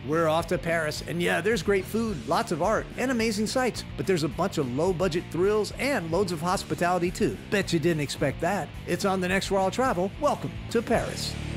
We're off to Paris, and yeah, there's great food, lots of art, and amazing sights, but there's a bunch of low-budget thrills and loads of hospitality too. Bet you didn't expect that. It's on the next Raw Travel. Welcome to Paris.